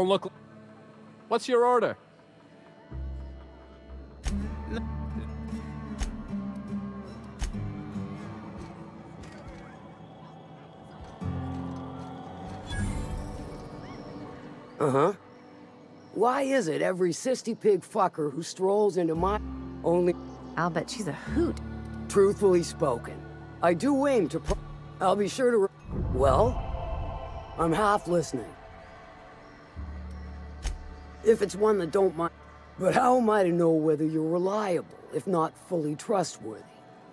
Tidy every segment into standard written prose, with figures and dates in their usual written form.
don't look... What's your order? Uh-huh. Why is it every sissy pig fucker who strolls into my... only... I'll bet she's a hoot. Truthfully spoken, I do aim to I'll be sure to well, I'm half listening. If it's one that don't mind... But how am I to know whether you're reliable, if not fully trustworthy?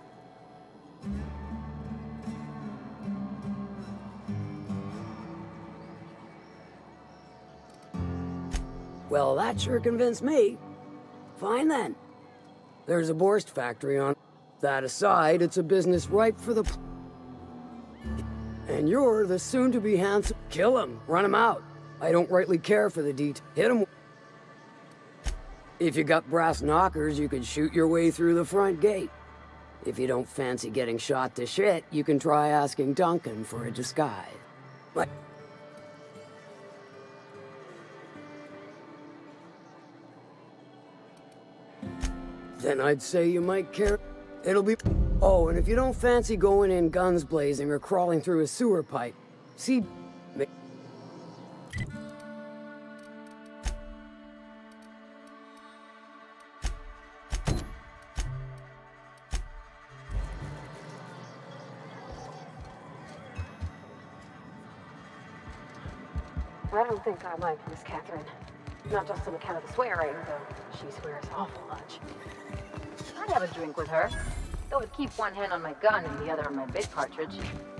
Well, that sure convinced me. Fine then. There's a Borst factory on... That aside, it's a business ripe for the... And you're the soon-to-be handsome... Kill him. Run him out. I don't rightly care for the detail. Hit him. If you got brass knockers, you could shoot your way through the front gate. If you don't fancy getting shot to shit, you can try asking Duncan for a disguise. But... Then I'd say you might care. It'll be... Oh, and if you don't fancy going in guns blazing or crawling through a sewer pipe, see... I don't think I like Miss Catherine. Not just on account of the swearing, though she swears awful much. I'd have a drink with her, though I'd keep one hand on my gun and the other on my bait cartridge.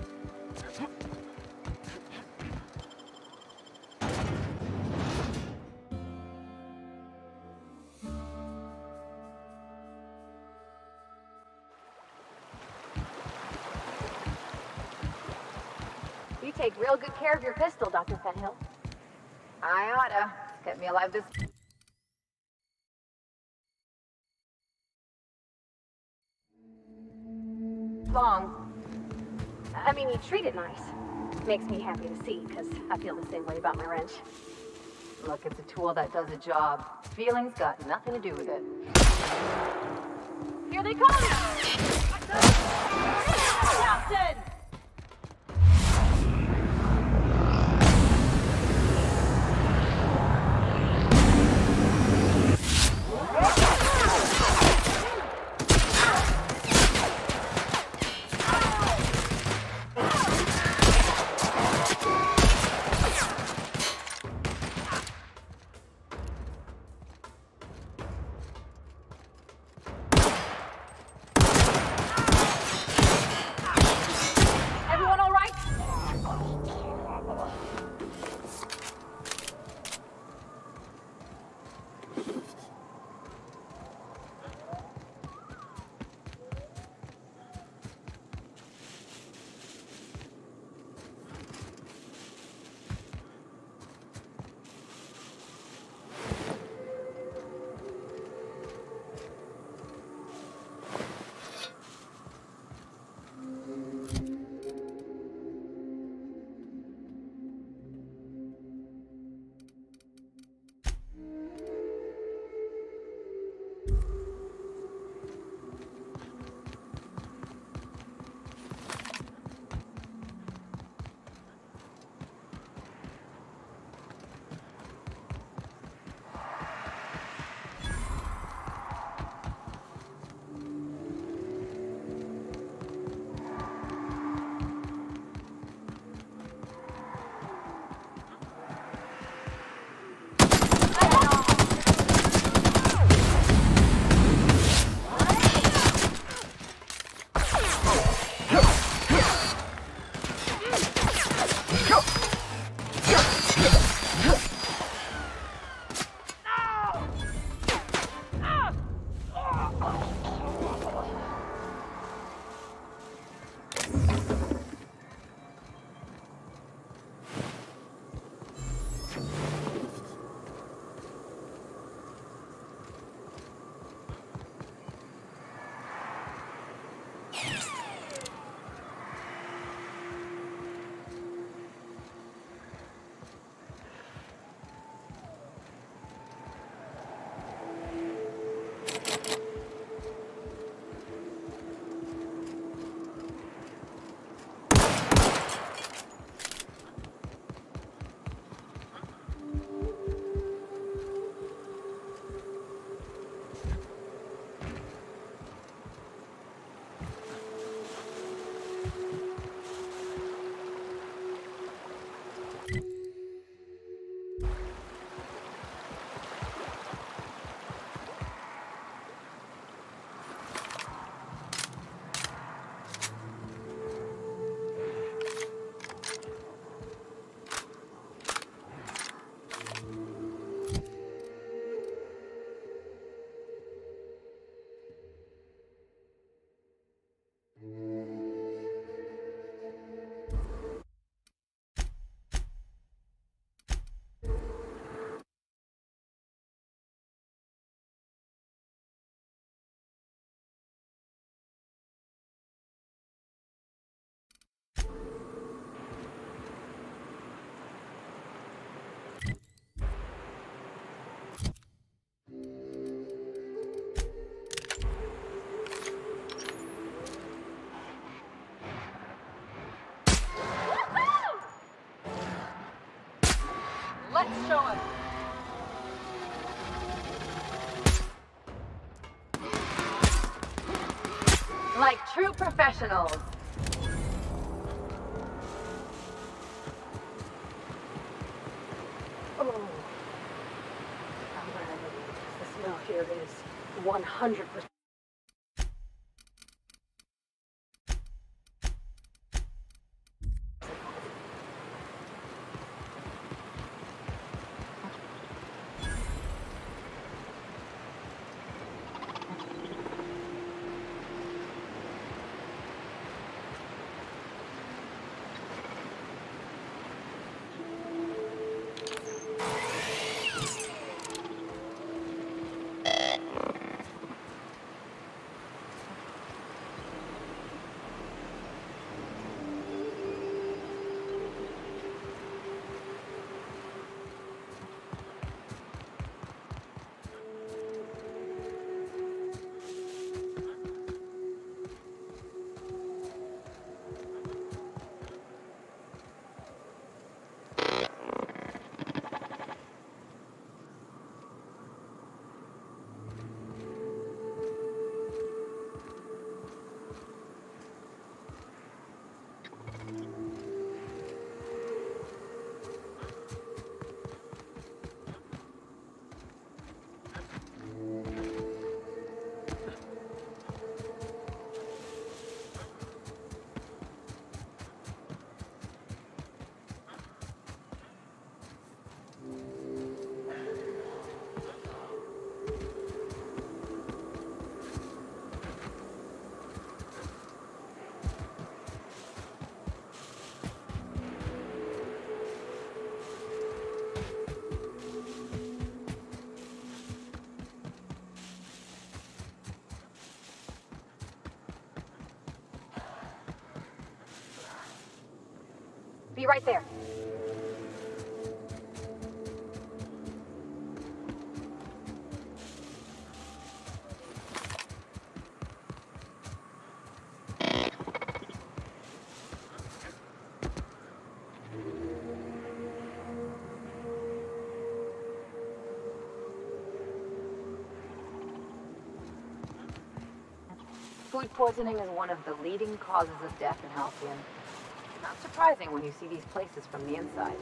You take real good care of your pistol, Dr. Fenhill. I oughta. It's kept me alive this... long. I mean, you treat it nice. Makes me happy to see, because I feel the same way about my wrench. Look, it's a tool that does a job. Feelings got nothing to do with it. Here they come! Captain! Like true professionals. Oh. The smell here is 100%. Be right there. Food poisoning is one of the leading causes of death in Halcyon. Not surprising when you see these places from the inside.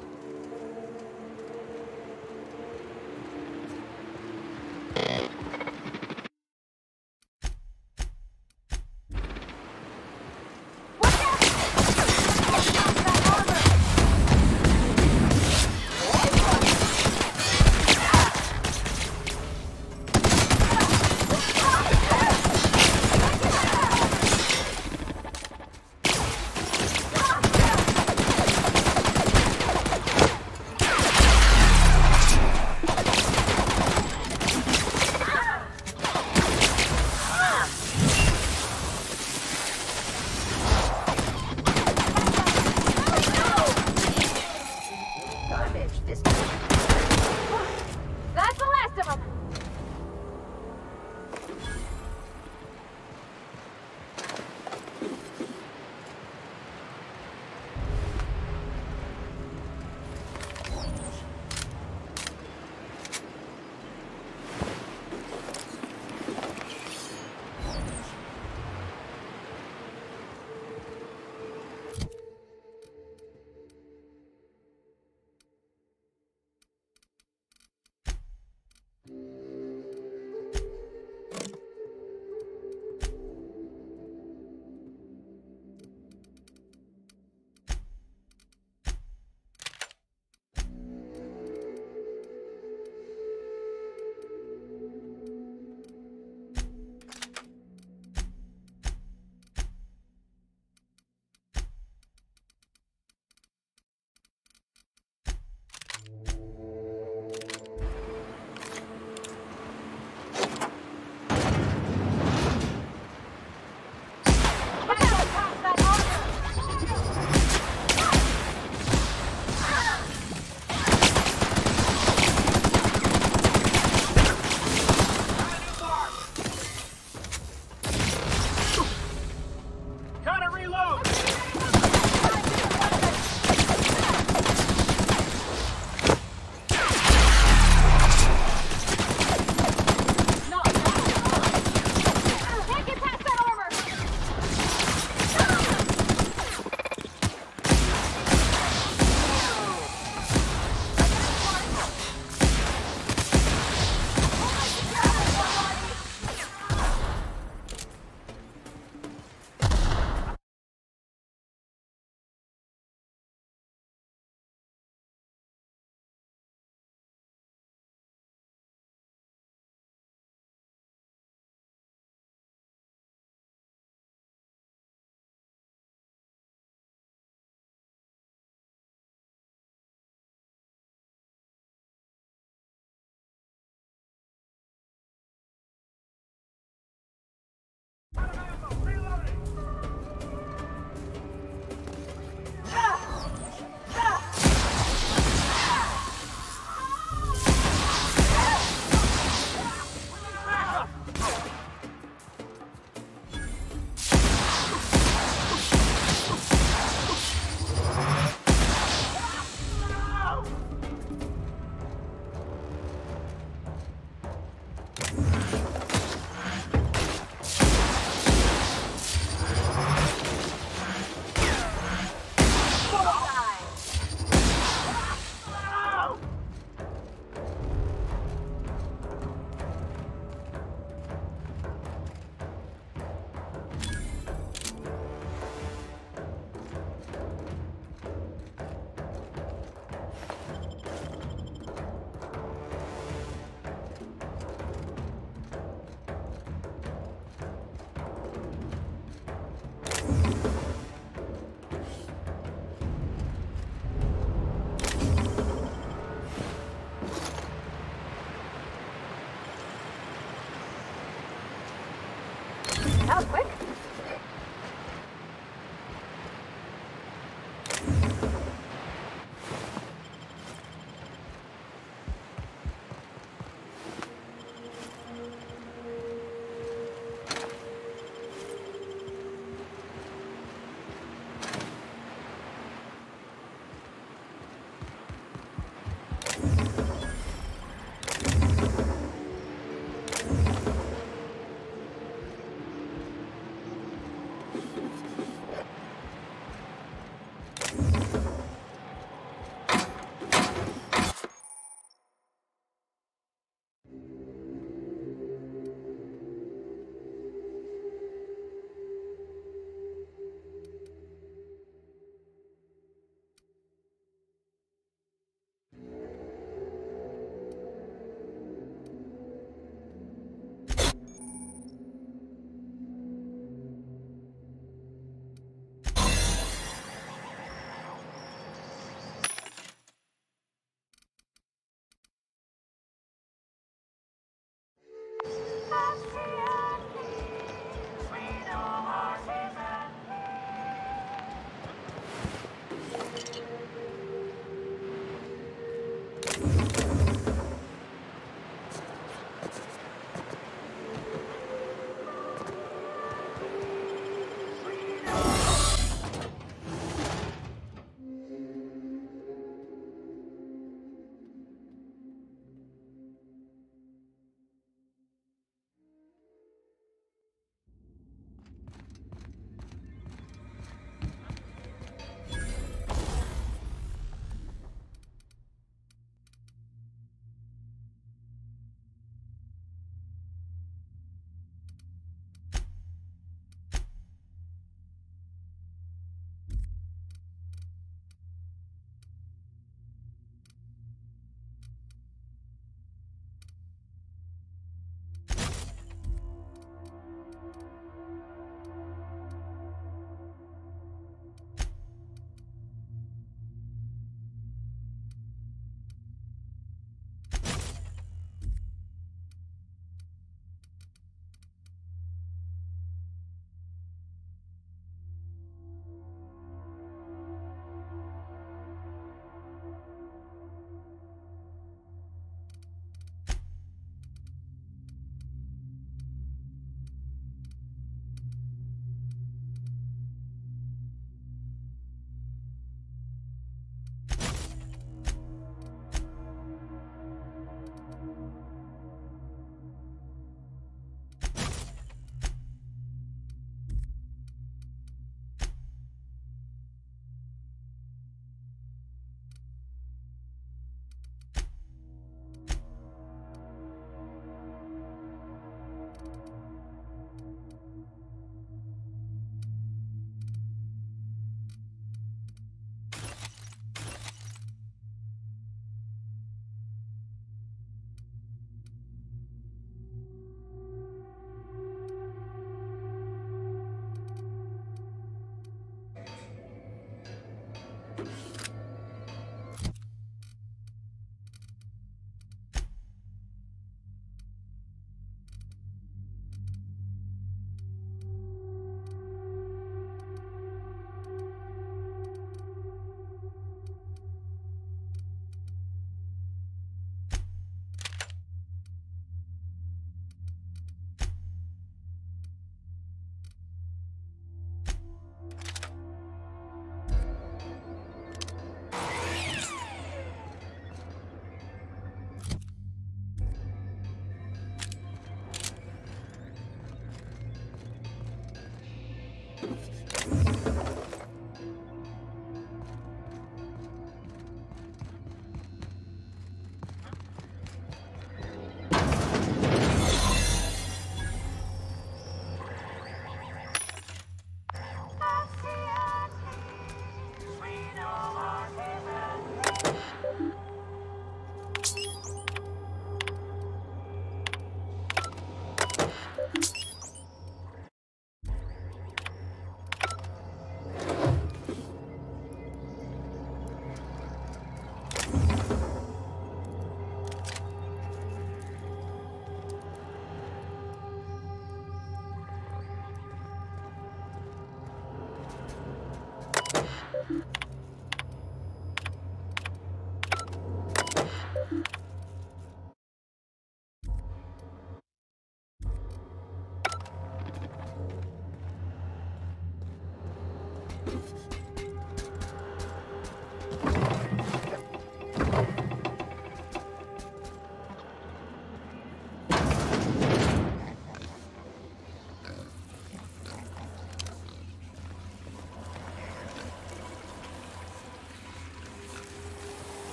That was quick.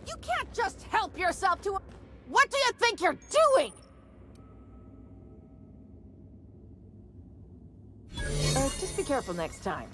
You can't just help yourself to a... What do you think you're doing? Just be careful next time.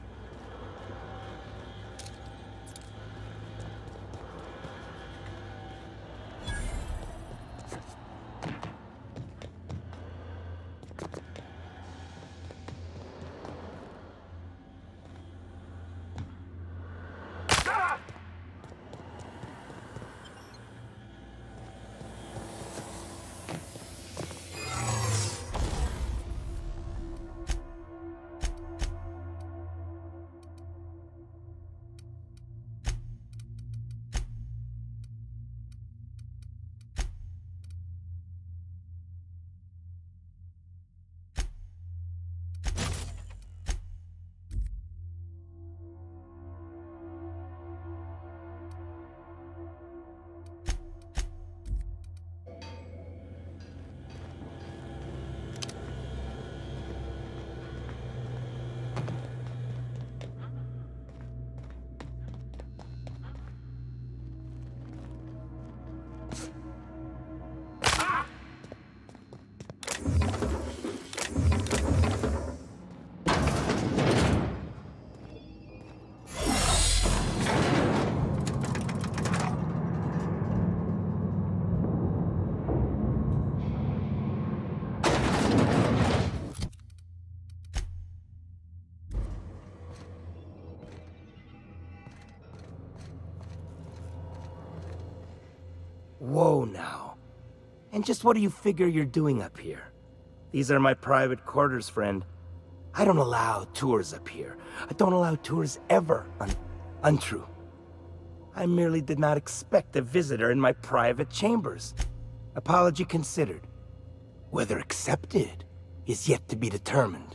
Whoa now. And just what do you figure you're doing up here? These are my private quarters, friend. I don't allow tours up here. I don't allow tours ever. Untrue. I merely did not expect a visitor in my private chambers. Apology considered. Whether accepted is yet to be determined.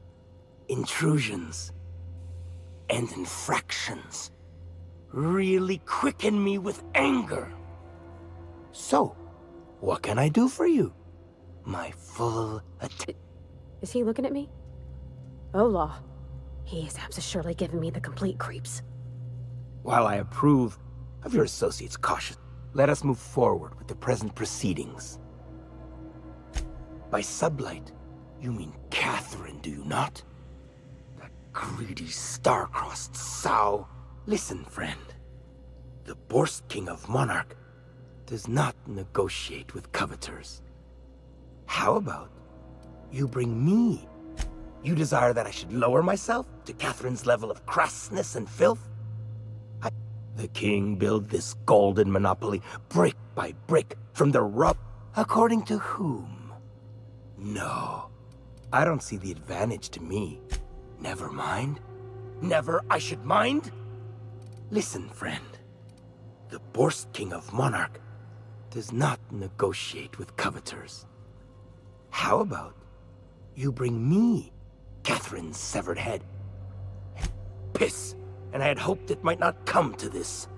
Intrusions and infractions really quicken me with anger. So, what can I do for you? My full attention. Is he looking at me? Oh, Law. He is surely giving me the complete creeps. While I approve of your associate's caution, let us move forward with the present proceedings. By sublight, you mean Catherine, do you not? That greedy, star-crossed sow. Listen, friend. The Borst King of Monarch does not negotiate with coveters. How about you bring me? You desire that I should lower myself to Catherine's level of crassness and filth? The king built this golden monopoly brick by brick from the rub. According to whom? No, I don't see the advantage to me. Never mind. Never I should mind? Listen, friend. The Borst King of Monarch does not negotiate with coveters. How about you bring me Catherine's severed head? Piss, and I had hoped it might not come to this.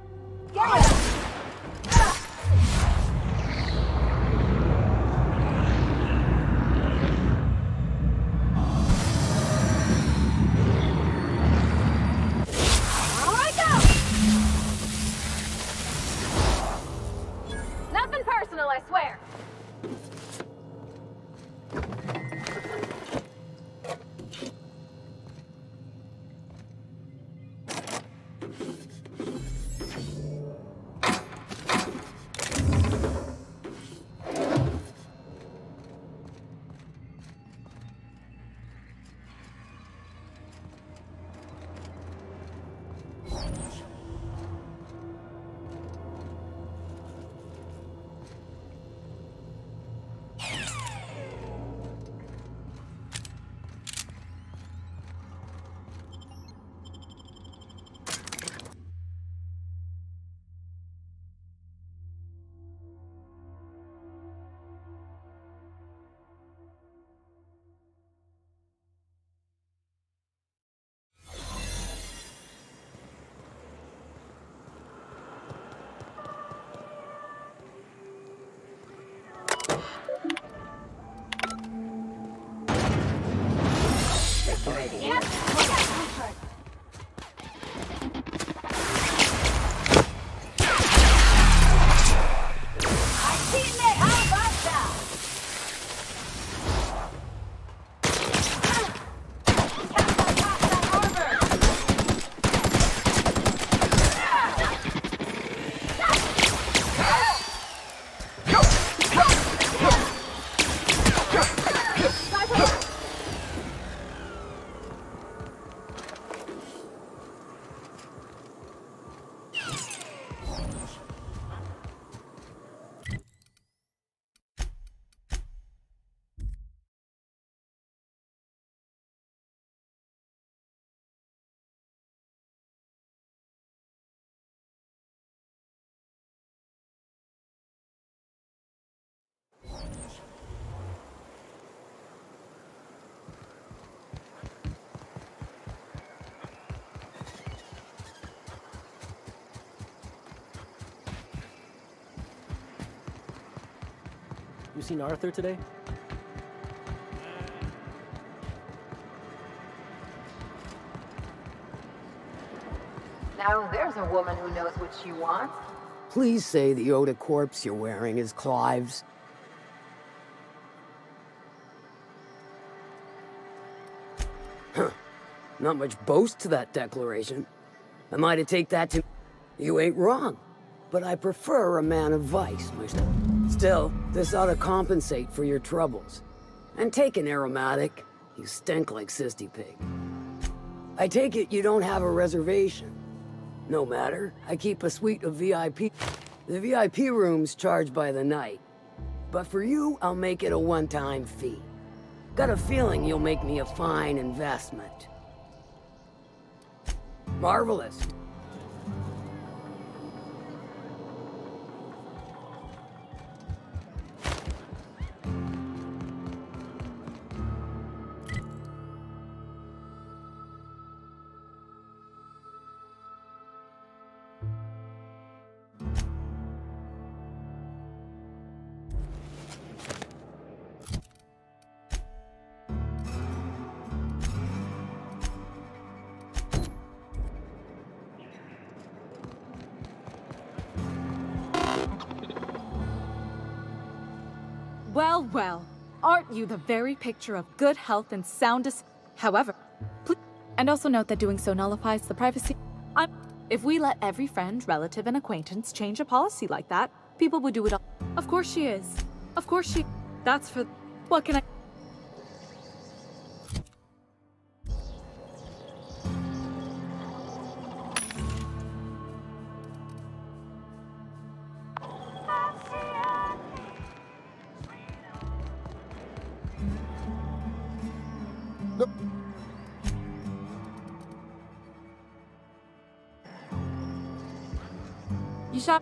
Nothing personal, I swear. You seen Arthur today? Now there's a woman who knows what she wants. Please say the Oda corpse you're wearing is Clive's. Huh. Not much boast to that declaration. Am I to take that to... You ain't wrong, but I prefer a man of vice myself. Still, this ought to compensate for your troubles. And take an aromatic. You stink like Sisty Pig. I take it you don't have a reservation. No matter, I keep a suite of VIP. The VIP room's charged by the night. But for you, I'll make it a one-time fee. Got a feeling you'll make me a fine investment. Marvelous. Well, well, aren't you the very picture of good health and soundness? However, please, and also note that doing so nullifies the privacy. If we let every friend, relative, and acquaintance change a policy like that, people would do it all. Of course she is. Of course she... That's for... What can I... You shot...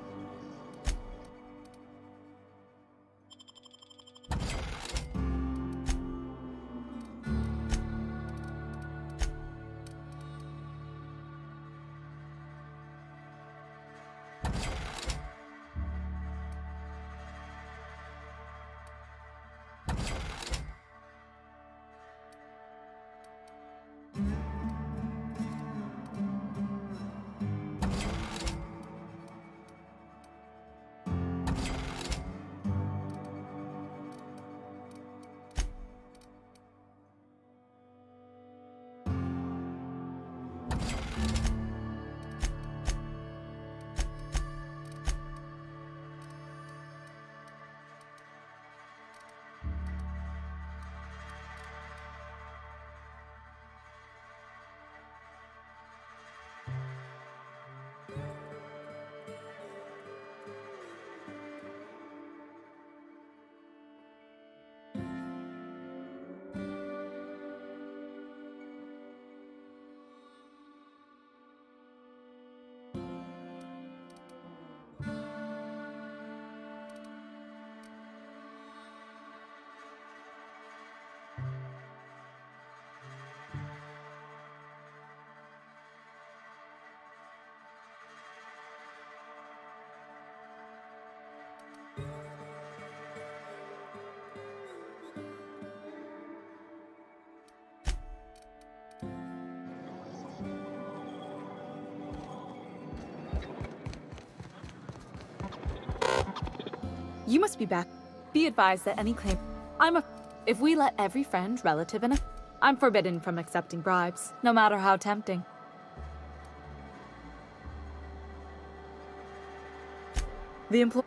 You must be back. Be advised that any claim... If we let every friend, relative, and... I'm forbidden from accepting bribes, no matter how tempting. The employee...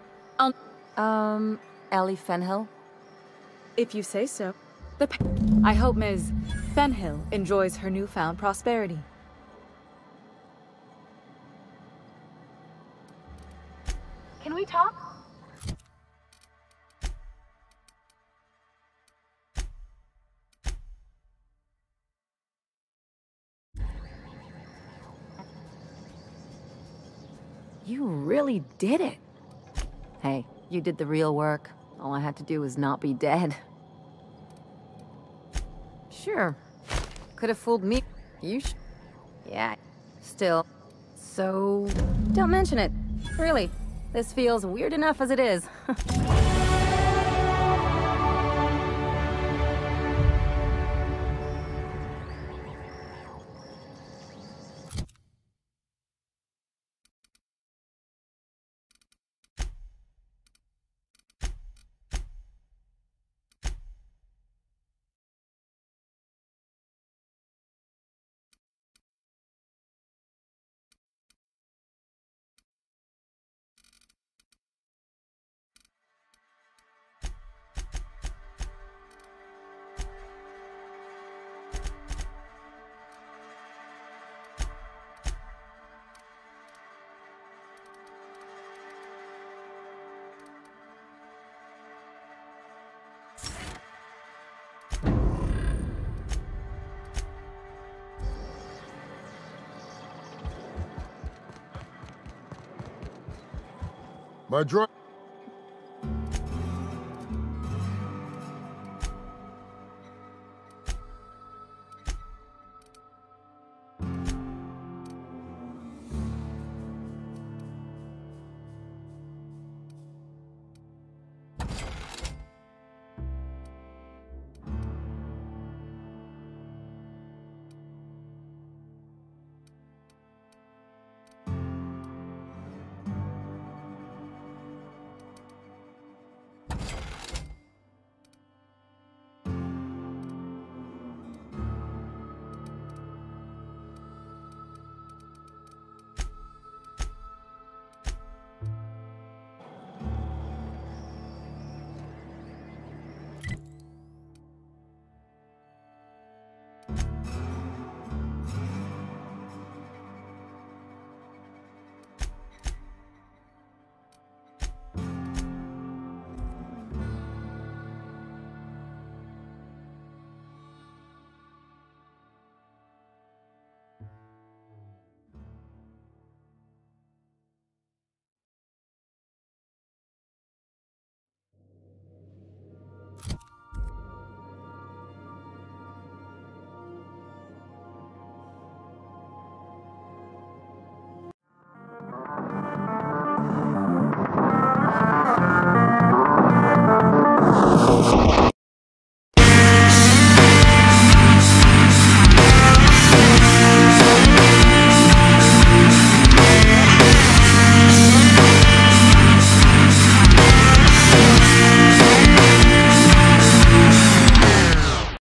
Ellie Fenhill? If you say so. I hope Ms. Fenhill enjoys her newfound prosperity. Can we talk? You really did it. Hey, you did the real work. All I had to do was not be dead. Sure. Could have fooled me. Yeah. Still. So... Don't mention it. Really. This feels weird enough as it is. My drone.